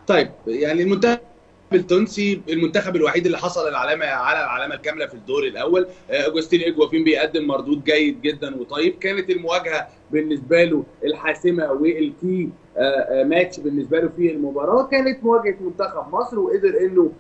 طيب يعني المنتخب التونسي المنتخب الوحيد اللي حصل على العلامه الكامله في الدور الاول. اوجستين اجوافين بيقدم مردود جيد جدا وطيب. كانت المواجهه بالنسبه له الحاسمه والكي ماتش بالنسبه له في المباراه كانت مواجهه منتخب مصر، وقدر انه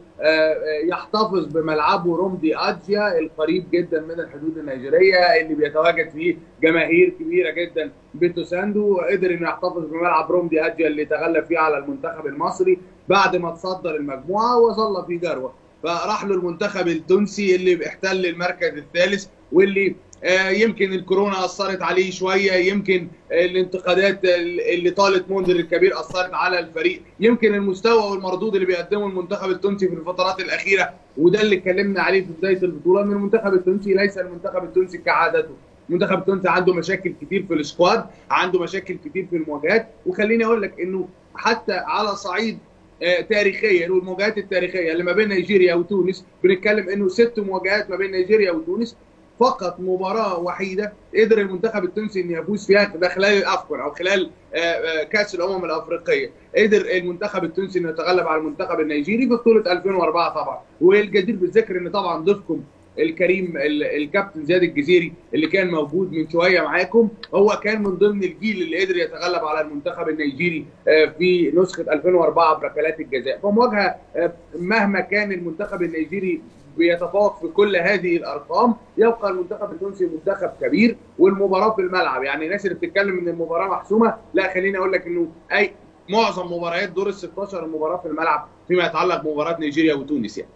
يحتفظ بملعبه رومدي ادجيا القريب جدا من الحدود النيجيريه اللي بيتواجد فيه جماهير كبيره جدا بتسانده، وقدر انه يحتفظ بملعب رومدي ادجيا اللي تغلب فيه على المنتخب المصري بعد ما تصدر المجموعه وظل في جروه. فراح له المنتخب التونسي اللي احتل المركز الثالث، واللي يمكن الكورونا اثرت عليه شويه، يمكن الانتقادات اللي طالت منذر الكبير اثرت على الفريق، يمكن المستوى والمردود اللي بيقدمه المنتخب التونسي في الفترات الاخيره، وده اللي اتكلمنا عليه في بدايه البطوله، ان المنتخب التونسي ليس المنتخب التونسي كعادته. المنتخب التونسي عنده مشاكل كتير في السكواد، عنده مشاكل كتير في المواجهات، وخليني اقول لك انه حتى على صعيد تاريخيا والمواجهات التاريخيه اللي ما بين نيجيريا وتونس، بنتكلم انه 6 مواجهات ما بين نيجيريا وتونس، فقط مباراه وحيده قدر المنتخب التونسي ان يفوز فيها ده خلال الافكار او خلال كاس الامم الافريقيه. قدر المنتخب التونسي انه يتغلب على المنتخب النيجيري في بطوله 2004 طبعا. والجدير بالذكر ان طبعا ضيفكم الكريم الكابتن زياد الجزيري اللي كان موجود من شويه معاكم هو كان من ضمن الجيل اللي قدر يتغلب على المنتخب النيجيري في نسخه 2004 بركلات الجزاء. فمواجهه مهما كان المنتخب النيجيري بيتفوق في كل هذه الارقام، يبقى المنتخب التونسي منتخب كبير. والمباراه في الملعب، يعني الناس اللي بتتكلم ان المباراه محسومه، لا خليني اقول لك انه معظم مباريات دور ال 16 المباراه في الملعب فيما يتعلق بمباراه نيجيريا وتونس يعني.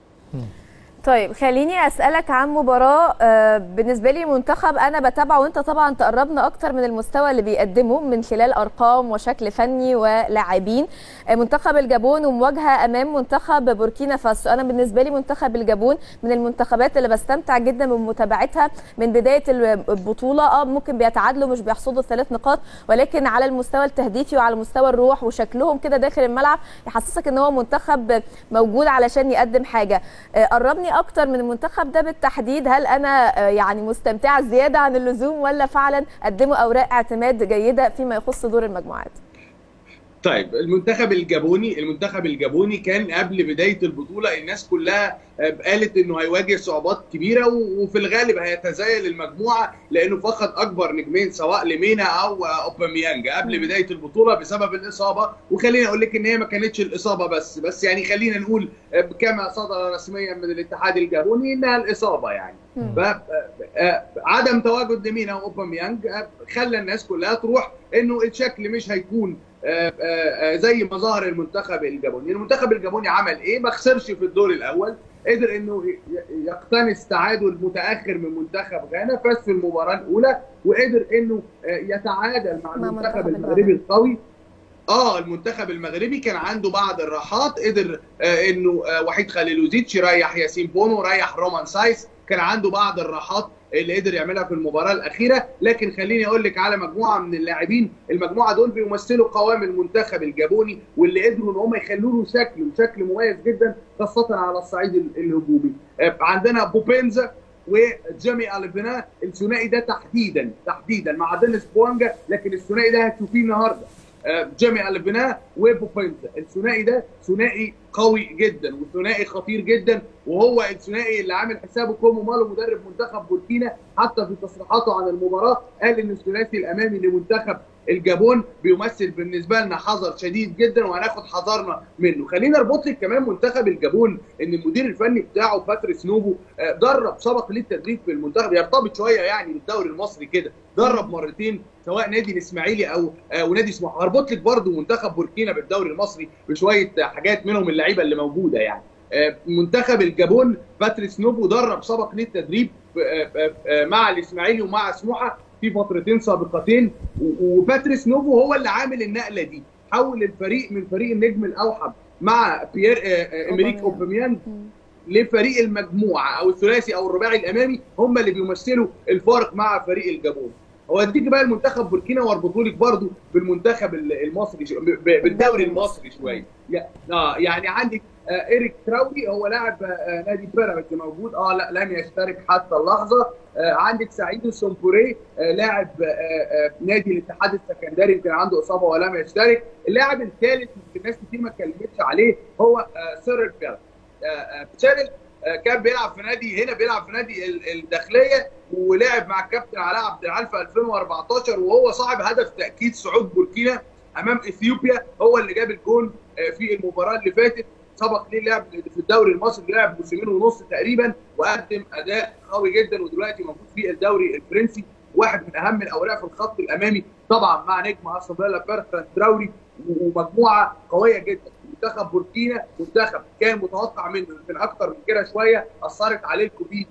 طيب خليني اسالك عن مباراه بالنسبه لي منتخب انا بتابعه، وانت طبعا تقربنا اكتر من المستوى اللي بيقدمه من خلال ارقام وشكل فني ولاعبين. منتخب الجابون ومواجهه امام منتخب بوركينا فاسو. انا بالنسبه لي منتخب الجابون من المنتخبات اللي بستمتع جدا بمتابعتها من بدايه البطوله. ممكن بيتعادلوا مش بيحصدوا ال3 نقاط، ولكن على المستوى التهديفي وعلى مستوى الروح وشكلهم كده داخل الملعب يحسسك ان هو منتخب موجود علشان يقدم حاجه. قربني اكتر من المنتخب ده بالتحديد، هل انا يعني مستمتعه زياده عن اللزوم ولا فعلا قدموا اوراق اعتماد جيده فيما يخص دور المجموعات؟ طيب المنتخب الجابوني كان قبل بدايه البطوله الناس كلها قالت انه هيواجه صعوبات كبيره، وفي الغالب هيتزايل المجموعه لانه فقد اكبر نجمين سواء لمينا او اوباميانج قبل بدايه البطوله بسبب الاصابه. وخليني اقول لك ان هي ما كانتش الاصابه بس يعني خلينا نقول كما صدر رسميا من الاتحاد الجابوني انها الاصابه يعني. عدم تواجد لمينا واوباميانج خلى الناس كلها تروح انه الشكل مش هيكون زي ما ظهر المنتخب الجابوني. المنتخب الجابوني عمل ايه؟ ما خسرش في الدور الاول، قدر انه يقتنص تعادل متاخر من منتخب غانا، فاز في المباراه الاولى، وقدر انه يتعادل مع المنتخب المغربي القوي. المنتخب المغربي كان عنده بعض الراحات، قدر انه وحيد خليلوزيتش ريح ياسين بونو، ريح رومان سايس، كان عنده بعض الراحات اللي قدر يعملها في المباراه الاخيره. لكن خليني اقول لك على مجموعه من اللاعبين، المجموعه دول بيمثلوا قوام المنتخب الجابوني واللي قدروا ان هم يخلوا له شكل مميز جدا خاصه على الصعيد الهجومي. عندنا بوبينزا وجيمي أليفينا، الثنائي ده تحديدا مع دينيس بوانجا، لكن الثنائي ده هتشوفيه النهارده جيمي أليفينا وبوبينزا. الثنائي ده ثنائي قوي جدا وثنائي خطير جدا، وهو الثنائي اللي عامل حسابه كومو مالو مدرب منتخب بوركينا حتى في تصريحاته عن المباراه قال ان الثلاثي الامامي لمنتخب الجابون بيمثل بالنسبه لنا حذر شديد جدا وهناخد حذرنا منه. خلينا نربط لك كمان منتخب الجابون ان المدير الفني بتاعه باتريس نوفو درب سبق للتدريب في المنتخب، يرتبط شويه يعني بالدوري المصري كده، درب مرتين سواء نادي الاسماعيلي او نادي سموحه. هربط لك برضه منتخب بوركينا بالدوري المصري بشويه حاجات منهم اللعيبه اللي موجوده يعني. منتخب الجابون باتريس نوفو درب سبق للتدريب مع الاسماعيلي ومع سموحه في فترتين سابقتين، وباتريس نوفو هو اللي عامل النقله دي، حول الفريق من فريق النجم الاوحد مع بيير امريك اوباميانج لفريق المجموعه او الثلاثي او الرباعي الامامي، هم اللي بيمثلوا الفارق مع فريق الجابون. هوديك بقى المنتخب بوركينا واربطه لك برضه بالمنتخب المصري بالدوري المصري شويه. يعني عندك إيريك تراوري هو لاعب نادي بيراميدز موجود، لا لم يشترك حتى اللحظه. عندك سعيد السومبوري لاعب نادي الاتحاد السكندري يمكن عنده اصابه ولم يشترك. اللاعب الثالث الناس كتير ما اتكلمتش عليه هو سيرل بيل. سيرل كان بيلعب في نادي هنا، بيلعب في نادي الداخليه، ولعب مع الكابتن علاء عبد العال في 2014، وهو صاحب هدف تاكيد صعود بوركينا امام اثيوبيا. هو اللي جاب الجون في المباراه اللي فاتت. سبق ليه لعب في الدوري المصري، لعب موسمين ونص تقريبا وقدم اداء قوي جدا، ودلوقتي موجود في الدوري الفرنسي. واحد من اهم الاوراق في الخط الامامي طبعا مع نجم استون فيلا بيرتراند تراوري، ومجموعه قويه جدا. منتخب بوركينا منتخب كان متوقع منه يمكن اكتر من كده شويه، اثر عليه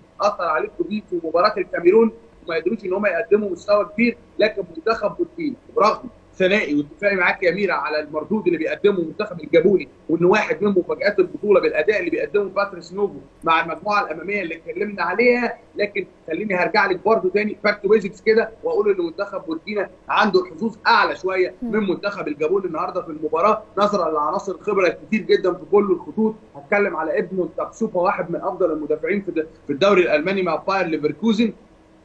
الكوفيد في مباراه الكاميرون وما قدروش ان هم يقدموا مستوى كبير. لكن منتخب بوركينا برغم ثنائي واتفاقي معاك يا ميرا على المردود اللي بيقدمه المنتخب الجابوني، وان واحد من مفاجات البطوله بالاداء اللي بيقدمه باتريس نوفو مع المجموعه الاماميه اللي اتكلمنا عليها. لكن خليني هرجع لك برضه تاني باك تو بيزكس كده واقول ان منتخب بوركينا عنده الحظوظ اعلى شويه من منتخب الجابون النهارده في المباراه، نظرا لعناصر الخبره الكتير جدا في كل الخطوط. هتكلم على ابنه تابسوبا، واحد من افضل المدافعين في الدوري الالماني مع باير ليفركوزن.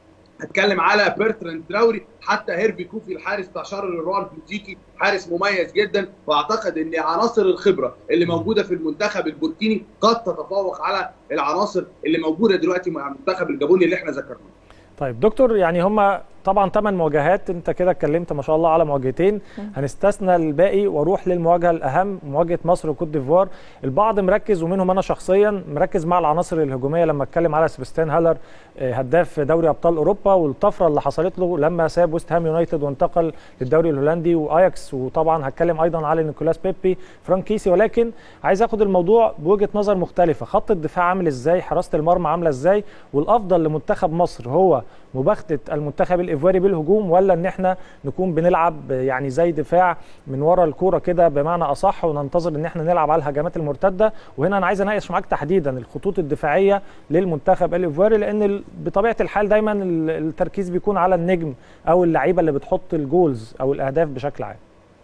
هتكلم على بيرتراند تراوري، حتى هيرفي كوفي الحارس بتاع شارل الروا البلجيكي حارس مميز جدا. واعتقد ان عناصر الخبره اللي موجوده في المنتخب البوركيني قد تتفوق على العناصر اللي موجوده دلوقتي مع المنتخب الجابوني اللي احنا ذكرناه. طيب دكتور، يعني هم طبعا 8 مواجهات، انت كده اتكلمت ما شاء الله على مواجهتين، هنستثنى الباقي واروح للمواجهه الاهم، مواجهه مصر وكوت ديفوار. البعض مركز ومنهم انا شخصيا مركز مع العناصر الهجوميه لما اتكلم على سيباستيان هالر هداف دوري ابطال اوروبا، والطفره اللي حصلت له لما ساب ويست هام يونايتد وانتقل للدوري الهولندي واياكس. وطبعا هتكلم ايضا على نيكولاس بيبي، فرانك كيسي. ولكن عايز اخد الموضوع بوجهه نظر مختلفه، خط الدفاع عامل ازاي، حراسه المرمى عامله ازاي، والافضل لمنتخب مصر هو مباغته المنتخب الايفواري بالهجوم، ولا ان احنا نكون بنلعب يعني زي دفاع من ورا الكوره كده بمعنى اصح، وننتظر ان احنا نلعب على الهجمات المرتده؟ وهنا انا عايز اناقش معاك تحديدا الخطوط الدفاعيه للمنتخب الايفواري، لان بطبيعه الحال دايما التركيز بيكون على النجم او اللعيبه اللي بتحط الجولز او الاهداف بشكل عام.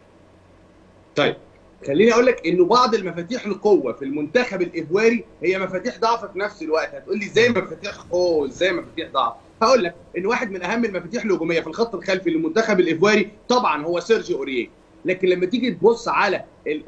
طيب خليني اقول لك انه بعض المفاتيح القوه في المنتخب الايفواري هي مفاتيح ضعف في نفس الوقت. هتقول لي ازاي مفاتيح قوه ازاي مفاتيح ضعف؟ هقول لك ان واحد من اهم المفاتيح الهجوميه في الخط الخلفي للمنتخب الايفواري طبعا هو سيرجيو اوريه. لكن لما تيجي تبص على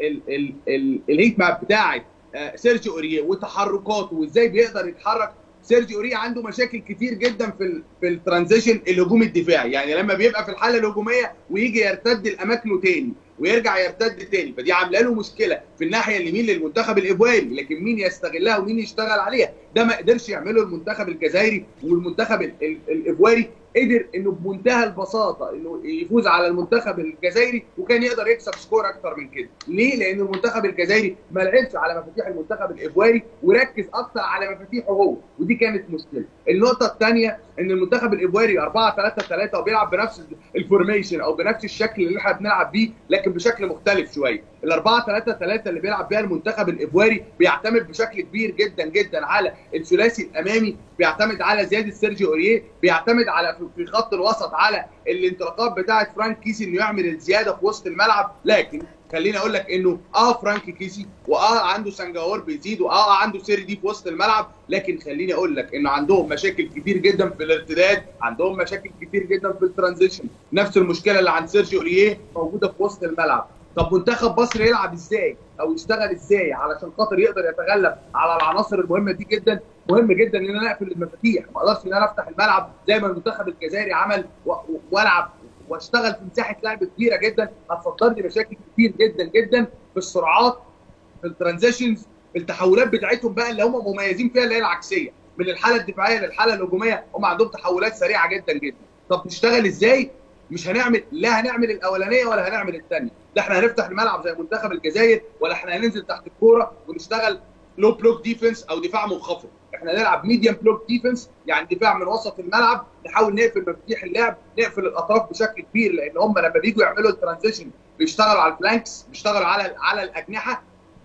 الهيت ماب بتاعه سيرجيو اوريه وتحركاته وازاي بيقدر يتحرك، سيرجيو اوريه عنده مشاكل كتير جدا في الترانزيشن الهجومي الدفاعي. يعني لما بيبقى في الحاله الهجوميه ويجي يرتد لاماكنه تاني ويرجع يرتد تاني، فدي عامله له مشكله في الناحيه اليمين للمنتخب الايفواري. لكن مين يستغلها ومين يشتغل عليها؟ ده ما قدرش يعمله المنتخب الجزائري. والمنتخب الايفواري قدر انه بمنتهى البساطه انه يفوز على المنتخب الجزائري، وكان يقدر يكسب سكور اكتر من كده. ليه؟ لان المنتخب الجزائري ما لعبش على مفاتيح المنتخب الايفواري وركز اكتر على مفاتيحه هو، ودي كانت مشكله. النقطه الثانيه ان المنتخب الايفواري 4-3-3 وبيلعب بنفس الفورميشن او بنفس الشكل اللي احنا بنلعب بيه، لكن بشكل مختلف شويه. ال 4-3-3 اللي بيلعب بيها المنتخب الايفواري بيعتمد بشكل كبير جدا جدا على الثلاثي الامامي، بيعتمد على زياده سيرجيو اوريه، بيعتمد على في خط الوسط على الانطلاقات بتاعه فرانك كيسي انه يعمل الزياده في وسط الملعب. لكن خليني اقول لك انه فرانك كيسي عنده سانجاور بيزيد عنده سيري دي في وسط الملعب، لكن خليني اقول لك انه عندهم مشاكل كتير جدا في الارتداد، عندهم مشاكل كتير جدا في الترانزيشن. نفس المشكله اللي عند سيرجيو اوريه موجوده في وسط الملعب. طب منتخب مصر يلعب ازاي او يشتغل ازاي علشان خاطر يقدر يتغلب على العناصر المهمه دي جدا؟ مهم جدا ان انا اقفل المفاتيح، ما اقدرش ان انا افتح الملعب زي ما المنتخب الجزائري عمل والعب واشتغل في مساحه لعب كبيره جدا. هتصدر لي مشاكل كتير جدا جدا في السرعات، في الترانزيشنز، في التحولات بتاعتهم بقى اللي هم مميزين فيها، اللي هي العكسيه من الحاله الدفاعيه للحاله الهجوميه. هم عندهم تحولات سريعه جدا جدا. طب نشتغل ازاي؟ مش هنعمل، لا هنعمل الاولانيه ولا هنعمل الثانيه. لا احنا هنفتح الملعب زي منتخب الجزائر، ولا احنا هننزل تحت الكوره ونشتغل لو بلوك ديفنس او دفاع منخفض. احنا نلعب ميديم بلوك ديفنس، يعني دفاع من وسط الملعب، نحاول نقفل مفاتيح اللعب، نقفل الاطراف بشكل كبير، لان هم لما بييجوا يعملوا الترانزيشن بيشتغلوا على الفلانكس، بيشتغلوا على الاجنحه،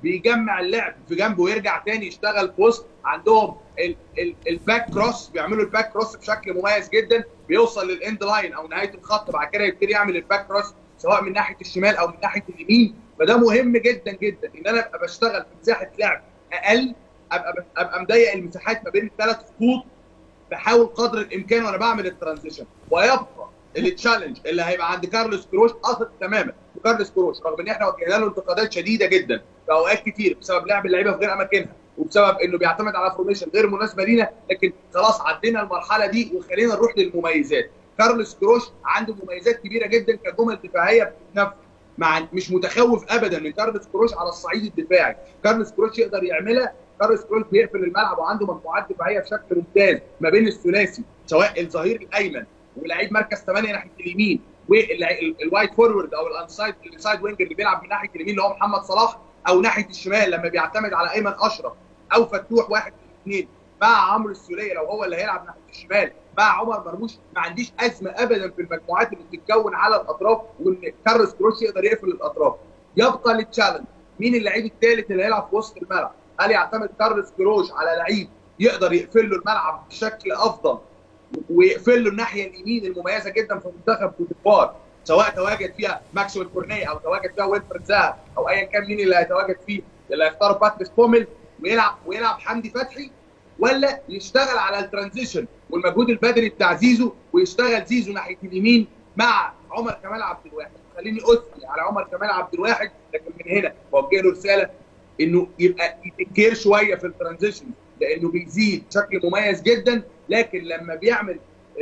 بيجمع اللعب في جنبه ويرجع تاني يشتغل في وسط. عندهم الباك كروس، بيعملوا الباك كروس بشكل مميز جدا، بيوصل للاند لاين او نهايه الخط، بعد كده يبتدي يعمل الباك كروس سواء من ناحيه الشمال او من ناحيه اليمين. فده مهم جدا جدا ان انا ابقى بشتغل في مساحه لعب اقل، ابقى مضيق المساحات ما بين الثلاث خطوط، بحاول قدر الامكان وانا بعمل الترانزيشن. ويبقى التشالنج اللي هيبقى عند كارلوس كروش اثق تماما بكارلوس كروش، رغم ان احنا وجهنا له انتقادات شديده جدا في اوقات كتير بسبب لعب اللعيبه في غير اماكنها وبسبب انه بيعتمد على فورميشن غير مناسبه لينا، لكن خلاص عدينا المرحله دي وخلينا نروح للمميزات. كارلوس كروش عنده مميزات كبيره جدا كجمل دفاعيه بتتنفذ، مش متخوف ابدا من كارلوس كروش على الصعيد الدفاعي. كارلوس كروش يقدر يعملها. كارلوس كروش بيقفل الملعب وعنده مجموعات دفاعيه بشكل ممتاز ما بين الثلاثي، سواء الظهير الايمن ولاعيب مركز 8 ناحيه اليمين والوايت فورورد او الانسايد وينج اللي بيلعب من ناحيه اليمين اللي هو محمد صلاح، او ناحيه الشمال لما بيعتمد على ايمن اشرف او فتوح، واحد من الاثنين مع عمرو السوليه لو هو اللي هيلعب ناحيه الشمال مع عمر مرموش. ما عنديش ازمه ابدا في المجموعات اللي بتتكون على الاطراف، وان كارلوس كروش يقدر يقفل اطراف. يبقى للتشالنج مين اللعيب الثالث اللي هيلعب في وسط الملعب؟ هل يعتمد كارلوس كروش على لعيب يقدر يقفل له الملعب بشكل افضل ويقفل له الناحيه اليمين المميزه جدا في منتخب كوت ديفوار، سواء تواجد فيها ماكسويل كورنيه او تواجد فيها ويلفرد زاها او ايا كان مين اللي هيتواجد فيه، اللي هيختار باتريس بومل ويلعب حمدي فتحي، ولا يشتغل على الترانزيشن والمجهود البدني بتاع زيزو ويشتغل زيزو ناحيه اليمين مع عمر كمال عبد الواحد. خليني اثني على عمر كمال عبد الواحد، لكن من هنا بوجه له رساله انه يبقى يتكير شويه في الترانزيشن لانه بيزيد بشكل مميز جدا، لكن لما بيعمل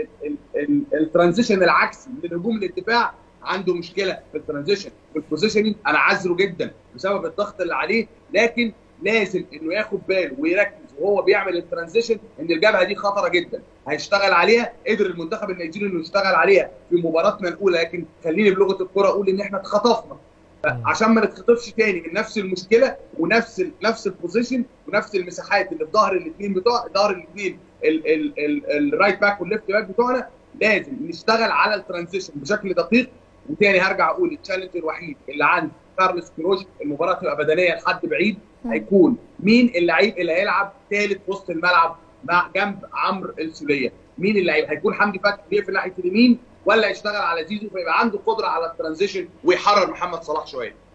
الترانزيشن العكسي من الهجوم للدفاع عنده مشكله في الترانزيشن. في البوزيشننج انا عذره جدا بسبب الضغط اللي عليه، لكن لازم انه ياخد باله ويركز وهو بيعمل الترانزيشن ان الجبهه دي خطره جدا، هيشتغل عليها. قدر المنتخب النيجيري انه يشتغل عليها في مباراتنا الاولى، لكن خليني بلغه الكره اقول ان احنا اتخطفنا عشان ما نتخطفش تاني من نفس المشكله ونفس البوزيشن ونفس المساحات اللي في ظهر الاثنين الرايت باك والليفت باك بتوعنا. لازم نشتغل على الترانزيشن بشكل دقيق. وتاني هرجع اقول التشالنج الوحيد اللي عند كارلوس كروش المباراه تبقى بدنيه لحد بعيد، هيكون مين اللعيب اللي هيلعب ثالث وسط الملعب مع جنب عمرو السوليه؟ مين اللعيب؟ هيكون حمدي فتحي بيقفل ناحيه اليمين ولا يشتغل على زيزو فيبقى عنده قدره على الترانزيشن ويحرر محمد صلاح شويه؟